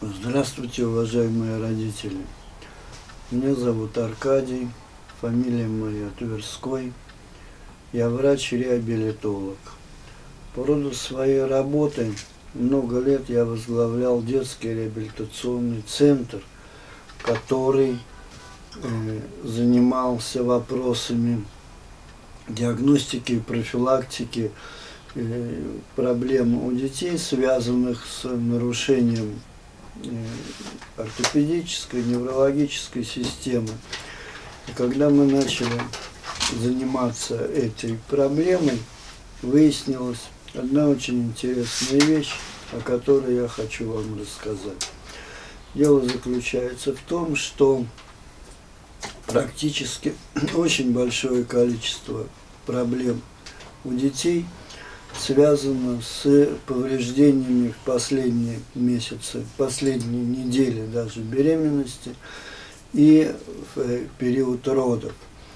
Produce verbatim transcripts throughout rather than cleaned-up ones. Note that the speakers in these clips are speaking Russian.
Здравствуйте, уважаемые родители. Меня зовут Аркадий, фамилия моя Тверской. Я врач-реабилитолог. По роду своей работы много лет я возглавлял детский реабилитационный центр, который э, занимался вопросами диагностики и профилактики э, проблем у детей, связанных с нарушением ортопедической, неврологической системы. И когда мы начали заниматься этой проблемой, выяснилась одна очень интересная вещь, о которой я хочу вам рассказать. Дело заключается в том, что практически очень большое количество проблем у детей связано с повреждениями в последние месяцы, последние недели даже беременности и в период родов.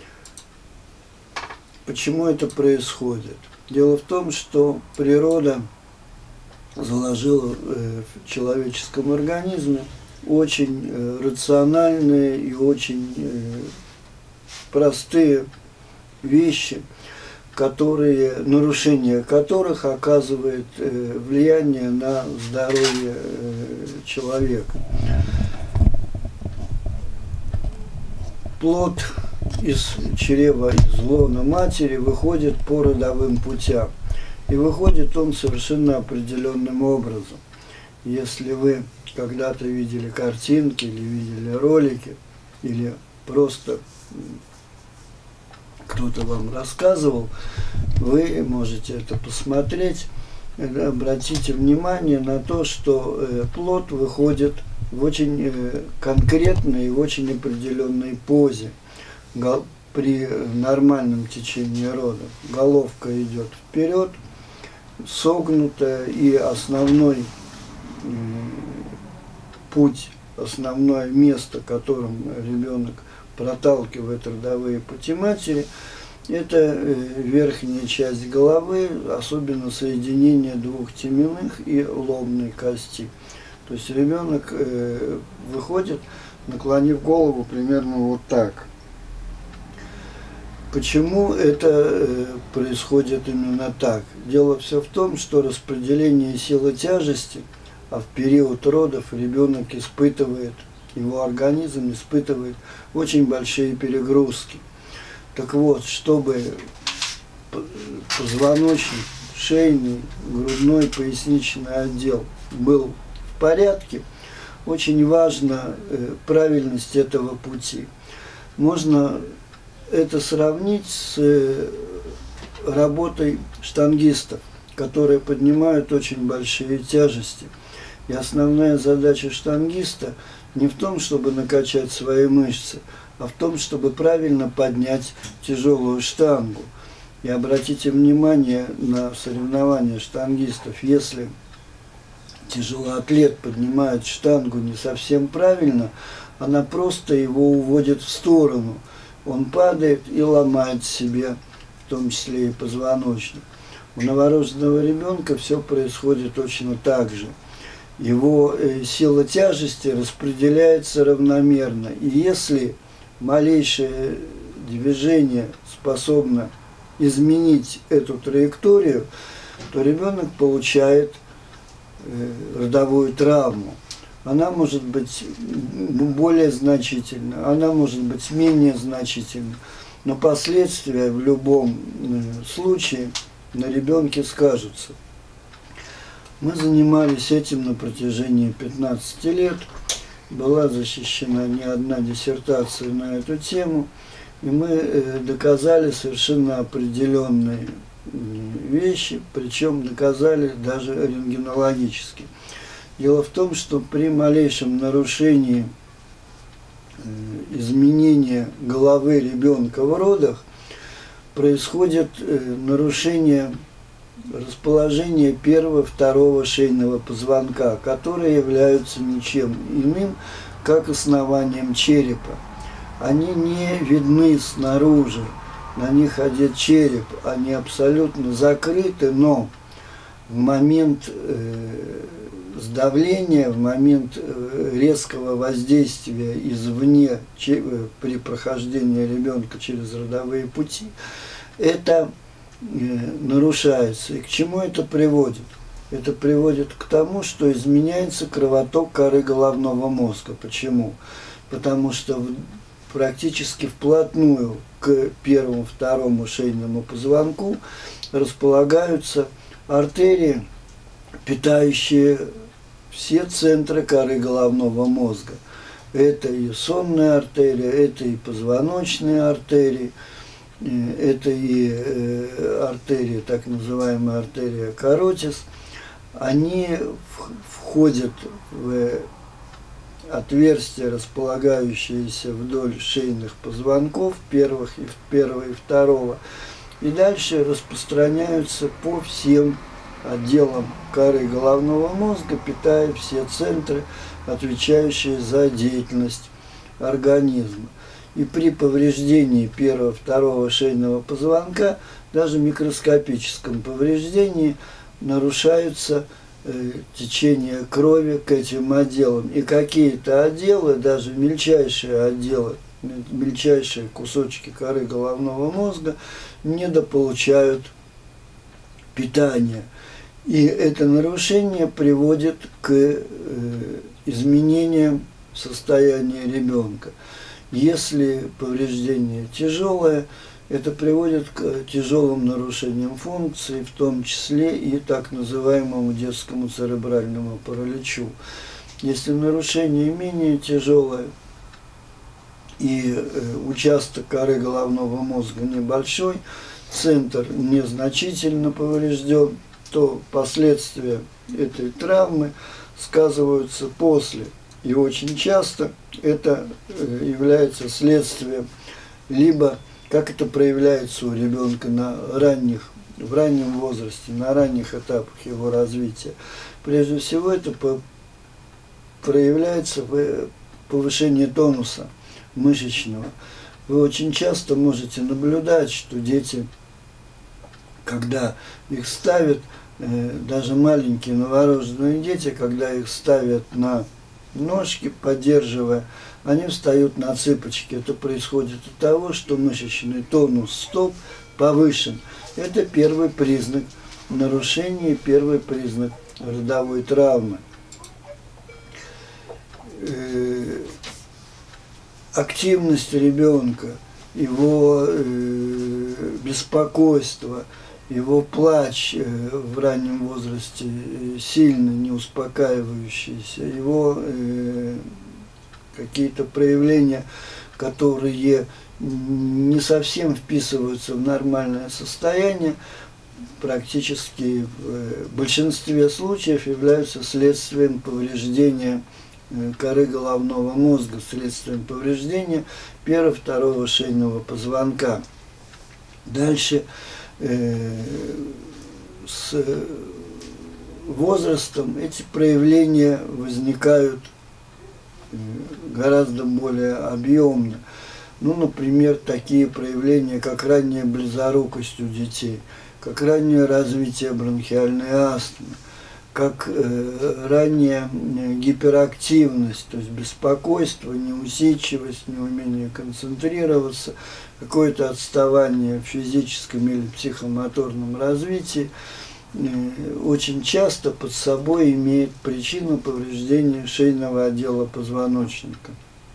Почему это происходит? Дело в том, что природа заложила в человеческом организме очень рациональные и очень простые вещи, которые, нарушение которых оказывает э, влияние на здоровье э, человека. Плод из чрева, из лона матери выходит по родовым путям. И выходит он совершенно определенным образом. Если вы когда-то видели картинки, или видели ролики, или просто кто-то вам рассказывал, вы можете это посмотреть. Обратите внимание на то, что э, плод выходит в очень э, конкретной и в очень определенной позе при нормальном течении родов. Головка идет вперед, согнутая, и основной э, путь, основное место, которым ребенок проталкивает родовые пути матери, это верхняя часть головы, особенно соединение двух теменных и лобной кости. То есть ребенок э, выходит, наклонив голову примерно вот так. Почему это э, происходит именно так? Дело все в том, что распределение силы тяжести, а в период родов ребенок испытывает, его организм испытывает очень большие перегрузки. Так вот, чтобы позвоночник, шейный, грудной, поясничный отдел был в порядке, очень важна правильность этого пути. Можно это сравнить с работой штангистов, которые поднимают очень большие тяжести. И основная задача штангиста не в том, чтобы накачать свои мышцы, а в том, чтобы правильно поднять тяжелую штангу. И обратите внимание на соревнования штангистов. Если тяжелоатлет поднимает штангу не совсем правильно, она просто его уводит в сторону. Он падает и ломает себе, в том числе и позвоночник. У новорожденного ребенка все происходит точно так же. Его э, сила тяжести распределяется равномерно. И если малейшее движение способно изменить эту траекторию, то ребенок получает э, родовую травму. Она может быть более значительна, она может быть менее значительна, но последствия в любом э, случае на ребенке скажутся. Мы занимались этим на протяжении пятнадцати лет. Была защищена не одна диссертация на эту тему. И мы доказали совершенно определенные вещи, причем доказали даже рентгенологически. Дело в том, что при малейшем нарушении изменения головы ребенка в родах происходит нарушение расположение первого, второго шейного позвонка, которые являются ничем иным, как основанием черепа. Они не видны снаружи, на них одет череп, они абсолютно закрыты, но в момент э, сдавления, в момент резкого воздействия извне при прохождении ребенка через родовые пути, это нарушается. И к чему это приводит? Это приводит к тому, что изменяется кровоток коры головного мозга. Почему? Потому что практически вплотную к первому, второму шейному позвонку располагаются артерии, питающие все центры коры головного мозга. Это и сонная артерия, это и позвоночные артерии, это и артерия, так называемая артерия каротис. Они входят в отверстия, располагающиеся вдоль шейных позвонков, первых и первого и второго, и дальше распространяются по всем отделам коры головного мозга, питая все центры, отвечающие за деятельность организма. И при повреждении первого, второго шейного позвонка, даже микроскопическом повреждении, нарушаются э, течение крови к этим отделам. И какие-то отделы, даже мельчайшие отделы, мельчайшие кусочки коры головного мозга, недополучают питания. И это нарушение приводит к э, изменениям состояния ребенка. Если повреждение тяжелое, это приводит к тяжелым нарушениям функций, в том числе и так называемому детскому церебральному параличу. Если нарушение менее тяжелое и участок коры головного мозга небольшой, центр незначительно поврежден, то последствия этой травмы сказываются после. И очень часто это является следствием, либо как это проявляется у ребенка на ранних, в раннем возрасте, на ранних этапах его развития. Прежде всего это проявляется в повышении тонуса мышечного. Вы очень часто можете наблюдать, что дети, когда их ставят, даже маленькие новорожденные дети, когда их ставят на ножки, поддерживая, они встают на цыпочки. Это происходит от того, что мышечный тонус стоп повышен. Это первый признак нарушения, первый признак родовой травмы. Активность ребенка, его беспокойство, его плач в раннем возрасте сильно не успокаивающийся, его э, какие-то проявления, которые не совсем вписываются в нормальное состояние, практически в большинстве случаев являются следствием повреждения коры головного мозга, следствием повреждения первого, второго шейного позвонка. Дальше с возрастом эти проявления возникают гораздо более объемно. Ну, например, такие проявления, как ранняя близорукость у детей, как раннее развитие бронхиальной астмы, как э, ранняя гиперактивность, то есть беспокойство, неусидчивость, неумение концентрироваться, какое-то отставание в физическом или психомоторном развитии, э, очень часто под собой имеет причину повреждения шейного отдела позвоночника.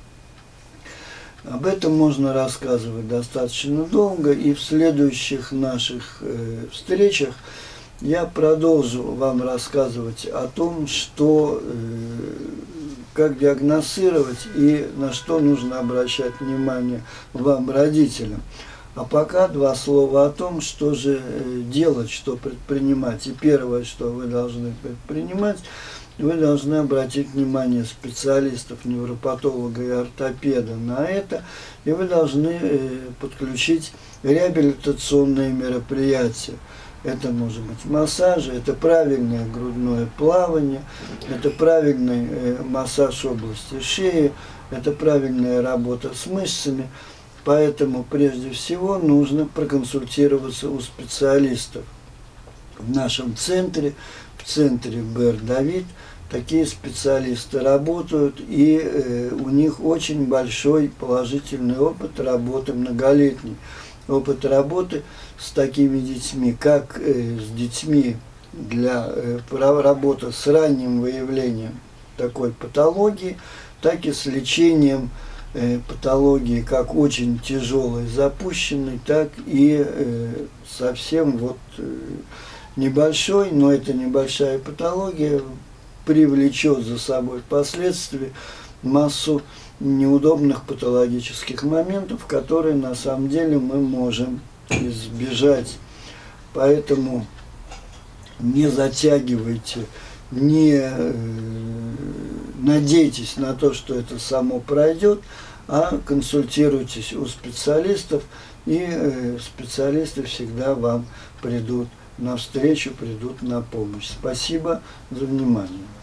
Об этом можно рассказывать достаточно долго, и в следующих наших э, встречах я продолжу вам рассказывать о том, что, э, как диагностировать и на что нужно обращать внимание вам, родителям. А пока два слова о том, что же делать, что предпринимать. И первое, что вы должны предпринимать, вы должны обратить внимание специалистов, невропатолога и ортопеда на это, и вы должны э, подключить реабилитационные мероприятия. Это может быть массажи, это правильное грудное плавание, это правильный э, массаж области шеи, это правильная работа с мышцами. Поэтому прежде всего нужно проконсультироваться у специалистов. В нашем центре, в центре БЭР Давид, такие специалисты работают, и э, у них очень большой положительный опыт работы, многолетний опыт работы с такими детьми, как э, с детьми для э, работы с ранним выявлением такой патологии, так и с лечением э, патологии как очень тяжелой, запущенной, так и э, совсем вот э, небольшой, но эта небольшая патология привлечет за собой впоследствии массу неудобных патологических моментов, которые на самом деле мы можем избежать. Поэтому не затягивайте, не э, надейтесь на то, что это само пройдет, а консультируйтесь у специалистов, и э, специалисты всегда вам придут навстречу, придут на помощь. Спасибо за внимание.